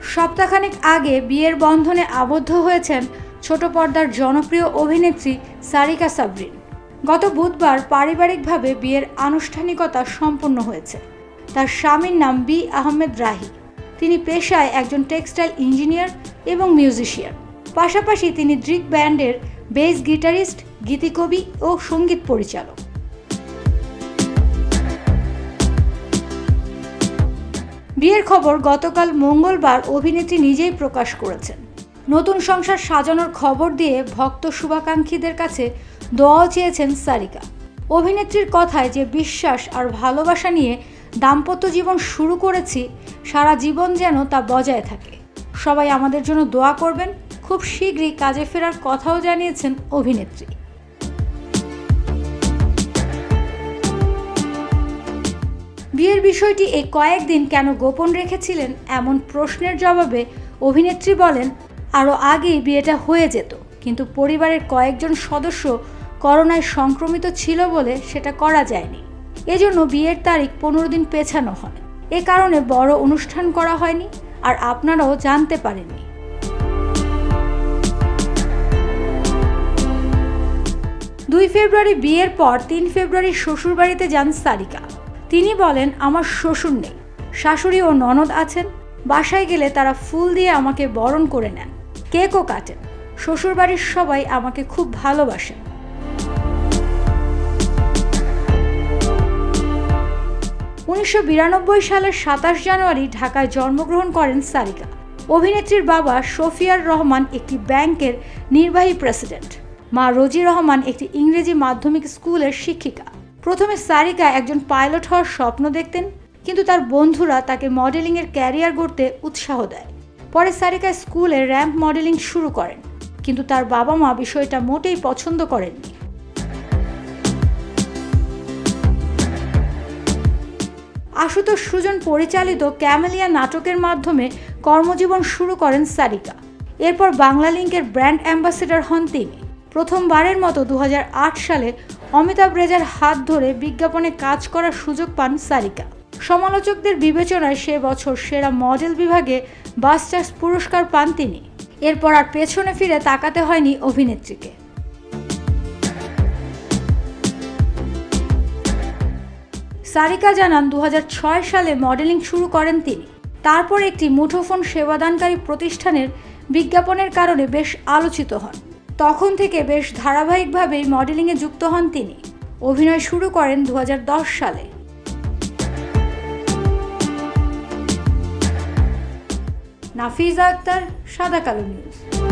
সপ্তাহখানেক আগে বিয়ের বন্ধনে আবদ্ধ হয়েছেন ছোট পর্দার জনপ্রিয় অভিনেত্রী সারিকা সাবরিন। গত বুধবার পারিবারিকভাবে বিয়ের আনুষ্ঠানিকতা সম্পন্ন হয়েছে। তার স্বামীর নাম বি আহমেদ রাহি। তিনি পেশায় একজন টেক্সটাইল ইঞ্জিনিয়ার এবং মিউজিশিয়ান। পাশাপাশি তিনি ড্রিক ব্যান্ডের বেস গিটারিস্ট, গীতিকবি ও সঙ্গীত পরিচালক। বিয়ের খবর গতকাল মঙ্গলবার অভিনেত্রী নিজেই প্রকাশ করেছেন। নতুন সংসার সাজানোর খবর দিয়ে ভক্ত শুভাকাঙ্ক্ষীদের কাছে দোয়াও চেয়েছেন সারিকা। অভিনেত্রীর কথায় যে বিশ্বাস আর ভালোবাসা নিয়ে দাম্পত্য জীবন শুরু করেছি, সারা জীবন যেন তা বজায় থাকে। সবাই আমাদের জন্য দোয়া করবেন। খুব শীঘ্রই কাজে ফেরার কথাও জানিয়েছেন অভিনেত্রী। বিয়ের বিষয়টি এই কয়েকদিন কেন গোপন রেখেছিলেন এমন প্রশ্নের জবাবে অভিনেত্রী বলেন, আরও আগেই বিয়েটা হয়ে যেত, কিন্তু পরিবারের কয়েকজন সদস্য করোনায় সংক্রমিত ছিল বলে সেটা করা যায়নি। এজন্য বিয়ের তারিখ 15 দিন পেছানো হয়। এ কারণে বড় অনুষ্ঠান করা হয়নি, আর আপনারাও জানতে পারেননি। 2 ফেব্রুয়ারি বিয়ের পর 3 ফেব্রুয়ারি শ্বশুরবাড়িতে যান সারিকা। তিনি বলেন, আমার শ্বশুর নেই, শাশুড়ি ও ননদ আছেন। বাসায় গেলে তারা ফুল দিয়ে আমাকে বরণ করে নেন, কেকও কাটেন। শ্বশুরবাড়ির সবাই আমাকে খুব ভালোবাসেন। 1992 সালের 27 জানুয়ারি ঢাকায় জন্মগ্রহণ করেন সারিকা। অভিনেত্রীর বাবা শফিয়ার রহমান একটি ব্যাংকের নির্বাহী প্রেসিডেন্ট। মা রোজি রহমান একটি ইংরেজি মাধ্যমিক স্কুলের শিক্ষিকা। প্রথমে সারিকা একজন পাইলট হওয়ার স্বপ্ন দেখতেন, কিন্তু তার বন্ধুরা তাকে মডেলিংয়ের ক্যারিয়ার গড়তে উৎসাহ দেয়। পরে সারিকা স্কুলে র্যাম্প মডেলিং শুরু করেন, কিন্তু তার বাবা মা বিষয়টা মোটেই পছন্দ করেননি। আশুতোষ সুজন পরিচালিত ক্যামেলিয়া নাটকের মাধ্যমে কর্মজীবন শুরু করেন সারিকা। এরপর বাংলালিংকের ব্র্যান্ড অ্যাম্বাসেডর হন তিনি। প্রথমবারের মতো 2008 সালে অমিতাভ রেজার হাত ধরে বিজ্ঞাপনে কাজ করার সুযোগ পান সারিকা। সমালোচকদের বিবেচনায় সে বছর সেরা মডেল বিভাগে বাস্টার্স পুরস্কার পান তিনি। এরপর আর পেছনে ফিরে তাকাতে হয়নি অভিনেত্রীকে। সারিকা জানান, 2006 সালে মডেলিং শুরু করেন তিনি। তারপর একটি মুঠোফোন সেবাদানকারী প্রতিষ্ঠানের বিজ্ঞাপনের কারণে বেশ আলোচিত হন। তখন থেকে বেশ ধারাবাহিকভাবেই মডেলিংয়ে যুক্ত হন তিনি। অভিনয় শুরু করেন 2010 সালে। নাফিজা আক্তার, সাদা কালো নিউজ।